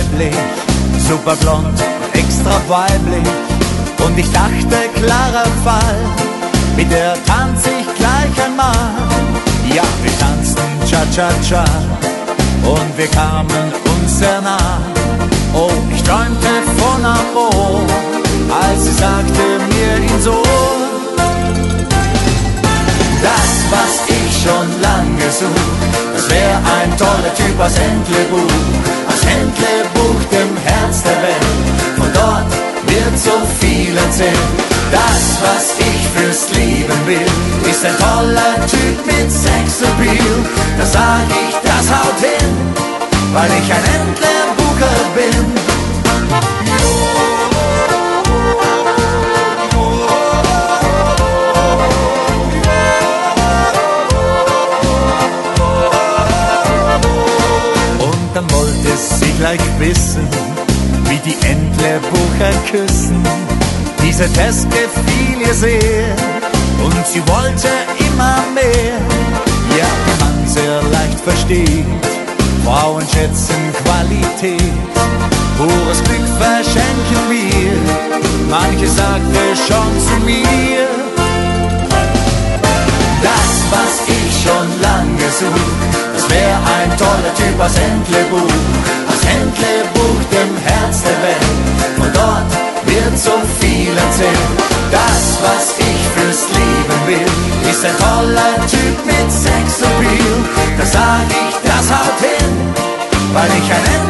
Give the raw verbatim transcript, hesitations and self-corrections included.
weiblich, super blond, extra weiblich. Und ich dachte, klarer Fall, mit der tanz ich gleich einmal. Ja, wir tanzten Cha-Cha-Cha und wir kamen uns sehr nah. Oh, ich träumte von Amor, als sie sagte mir ins Ohr: Das, was ich schon lange such, das wär ein toller Typ aus Entlebuch. Aus Entlebuch, dem Herz der Welt, von dort wird so viel erzählt. Das, was ich fürs Lieben will, ist ein toller Typ mit Sexappeal. Da sag ich, das haut hin, weil ich ein Entlebucher bin. Und dann wollte sie gleich wissen, wie die Entlebucher küssen. Dieser Test gefiel ihr sehr und sie wollte immer mehr. Ja, wie man sehr leicht versteht, Frauen schätzen Qualität. Pures Glück verschenken wir, manche sagte schon zu mir: Das, was ich schon lange such, das wär ein toller Typ aus Entlebuch. Aus Entlebuch, dem Herz der Welt, von dort wird so viel erzählt. Das, was ich fürs Leben will, ist ein toller Typ mit Sexappeal. Da sag ich, das haut hin, weil ich ein